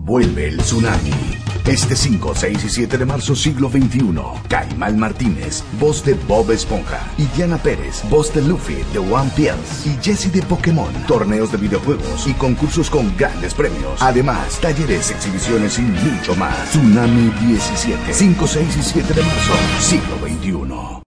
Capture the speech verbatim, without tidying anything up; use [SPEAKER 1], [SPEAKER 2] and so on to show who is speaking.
[SPEAKER 1] Vuelve el tsunami. Este cinco, seis y siete de marzo, siglo veintiuno. Caimán Martínez, voz de Bob Esponja. Y Diana Pérez, voz de Luffy de One Piece. Y Jessie de Pokémon. Torneos de videojuegos y concursos con grandes premios. Además, talleres, exhibiciones y mucho más. Tsunami diecisiete. cinco, seis y siete de marzo, siglo veintiuno.